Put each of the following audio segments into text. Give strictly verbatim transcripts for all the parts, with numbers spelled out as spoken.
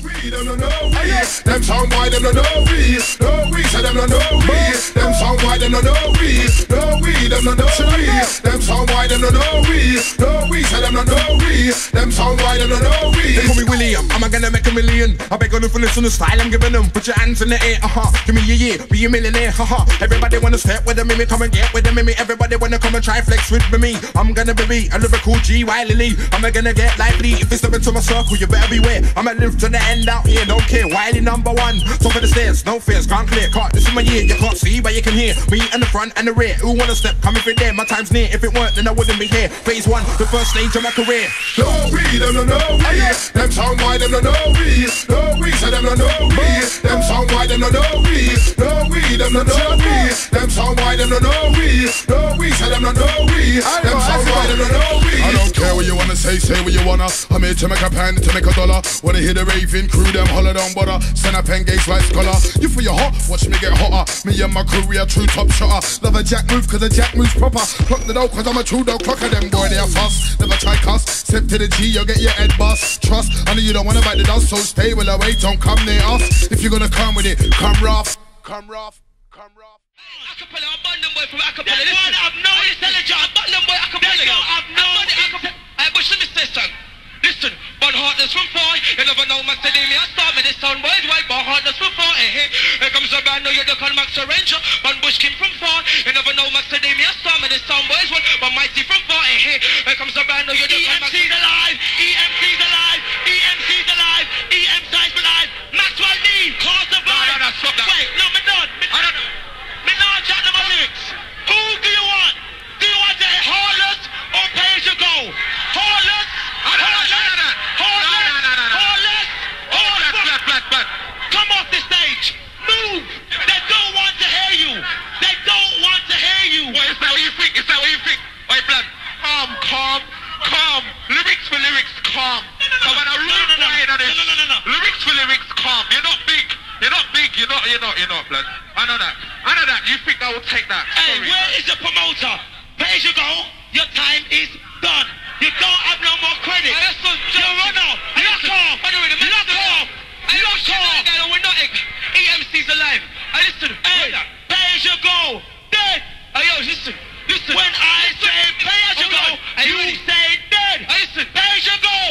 we, them no know we. Them Sound-byte, them no know we. No we, say them no know we. Them Sound-byte, them no know we. No we, them no know we. Them Sound-byte, them no know we. No we, say them no know we. Them Sound-byte, them no know we. They call me William, am I gonna make a million? I beg on them for listen to the style I'm giving them. Put your hands in the air, uh-huh. Give me a year, be a millionaire, haha. Everybody wanna step with the mimi, come and get with the mimi. Everybody wanna come and try flex with me. I'm gonna be a lyrical G Wiley. I'm not gonna get lively. If you step into my circle, you better beware. I'ma live to the end out here, don't care. Wiley number one, top of the stairs, no fears, can't clear. Can't, this is my year, you can't see, but you can hear. Me in the front and the rear. Who wanna step? Come if it there, my time's near. If it weren't, then I wouldn't be here. Phase one, the first stage of my career. No we, them no know we. Them Sound-byte, them no know we. No we, say them no know we. Them Sound-byte, them no know we. No we, them no know we. Them Sound-byte, them no know we. No we, say them no know we. Them Sound-byte, them no know we. I don't care what you wanna say, say what you wanna. I'm here to make a pound, to make a dollar. Wanna hear the raving crew, them holler down butter. Send a pen gauge like scholar. You feel you hot, watch me get hotter. Me and my crew, we a true top shotter. Love a jack move, cause a jack moves proper. Clock the dough, cause I'm a true dog clocker. Them boy, they are fuss, never try cuss. Step to the G, you'll get your head bust. Trust, I know you don't wanna bite the dust, so stay well away, don't come near us. If you're gonna come with it, come rough. Come rough, come rough. Acapella, I'm bundling boy from Acapella. Listen, I've no intelligence. I'm bundling boy Acapella. I've no intelligence. I wish me say something. Listen, but Heartless from far. You never know, Max today me I start me this sound boys white, but Heartless from far. Eh, eh. Here comes a band, know you're the con Max Ranger. But Bush came from far. You never know, Max today me I start me this sound boys white, but Mighty from far. Eh, eh. Here comes a band, know you're the con Max. E M C's alive. E M C's alive. E M C's alive. E M C's alive. Maxwell D. Cause the vibe. No, no, no, stop that. Wait, no, me done. Me, I don't know. Me not chat them lyrics. Who do you want? Do you want the Heartless or Pay As You Go? Heartless. Heartless. Heartless. Heartless. Heartless. Come off the stage. Move. They don't want to hear you. They don't want to hear you. What is that? What you think? Is that what you think? Wait, blood. Calm, calm, calm. Lyrics for lyrics, calm. So when I read no, no, no, no, no, no, no, no. Lyrics for lyrics, calm. You're not big. You're not big. You're not. You're not. You're not, blood. I know that. I know that. You think I will take that? Hey, sorry, where man. Is the promoter? Pay As You Go. Your time is done. You don't have no more credit. Hey, listen, you run off. Lock off. Lock off. Lock off. We're not. E M C's alive. Hey, listen. Hey, Pay As You Go. Dead. Hey, yo, listen. Listen. When I say Pay As You Go, you say dead. Hey, listen. Pay As You Go.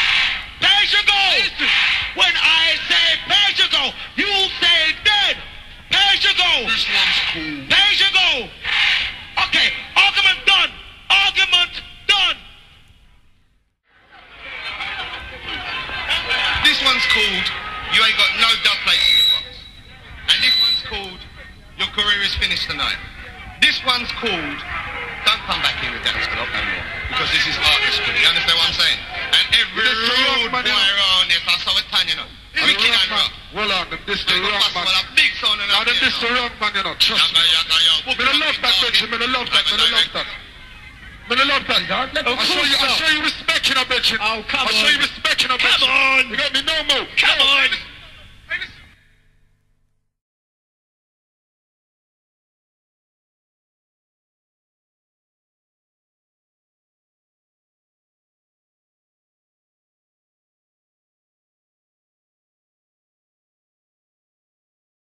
Pay As You Go. Listen. When I say Pay As You Go, you say dead. Pay As You Go. This one's cool. Pay As You Go. Okay, argument done. Argument done. This one's called You Ain't Got No Dub Plates in Your Box. And this one's called Your Career Is Finished Tonight. This one's called Don't Come Back Here with That Stop No More. Because this is artist school. You understand what I'm saying? And every rude boy around this, I saw it tan, you know. Wicked and rough. Well on, this the wrong man. Well, a big son and now, this the wrong man, you know. Trust me. Me no love that, bitch. Me no love that. Me no love that. Me no love that, dog. I'll show you, I'll show you respect in a bitch. Oh, come on. I'll show you respect in a bitch. Come on. You got me no more. Come on.